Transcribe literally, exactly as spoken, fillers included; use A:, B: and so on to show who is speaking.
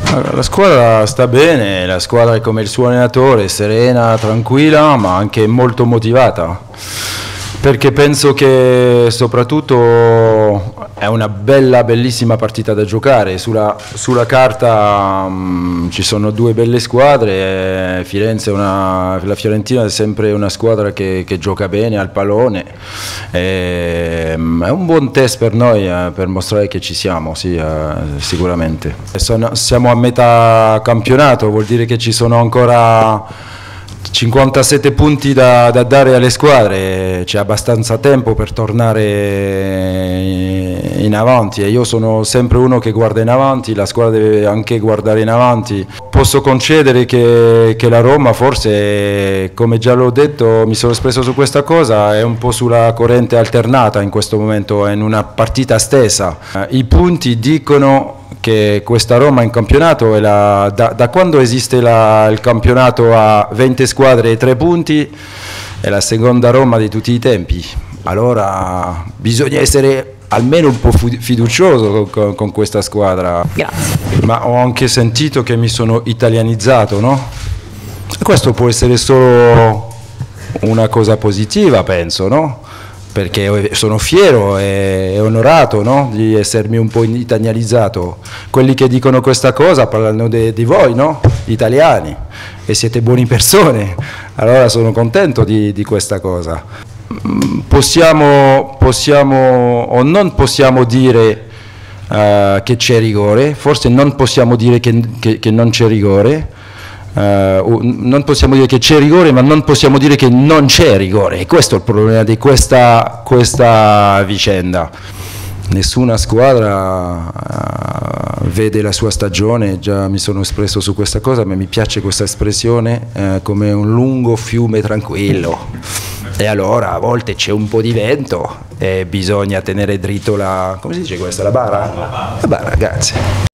A: La squadra sta bene, la squadra è come il suo allenatore, serena, tranquilla, ma anche molto motivata, perché penso che soprattutto è una bella, bellissima partita da giocare. Sulla, sulla carta mh, ci sono due belle squadre, Firenze è una, la Fiorentina è sempre una squadra che, che gioca bene al pallone, e, mh, è un buon test per noi eh, per mostrare che ci siamo, sì, eh, sicuramente. Sono, siamo a metà campionato, vuol dire che ci sono ancora cinquantasette punti da, da dare alle squadre, c'è abbastanza tempo per tornare in avanti, e io sono sempre uno che guarda in avanti, la squadra deve anche guardare in avanti. Posso concedere che, che la Roma forse, come già l'ho detto, mi sono espresso su questa cosa, è un po' sulla corrente alternata in questo momento, è in una partita stessa. I punti dicono che questa Roma in campionato è la, da, da quando esiste la, il campionato a venti squadre e tre punti, è la seconda Roma di tutti i tempi. Allora bisogna essere almeno un po' fiducioso con, con questa squadra.
B: Grazie.
A: Ma ho anche sentito che mi sono italianizzato, no? E questo può essere solo una cosa positiva, penso, no? Perché sono fiero e onorato, no? Di essermi un po' italianizzato. Quelli che dicono questa cosa parlano di voi, no? Italiani, e siete buone persone, allora sono contento di, di questa cosa. Possiamo, possiamo o non possiamo dire uh, che c'è rigore, forse non possiamo dire che, che, che non c'è rigore. Uh, non possiamo dire che c'è rigore, ma non possiamo dire che non c'è rigore, e questo è il problema di questa, questa vicenda. Nessuna squadra uh, vede la sua stagione, già mi sono espresso su questa cosa, ma mi piace questa espressione, uh, come un lungo fiume tranquillo, e allora a volte c'è un po' di vento e bisogna tenere dritto la, come si dice questa, la bara? La bara, grazie.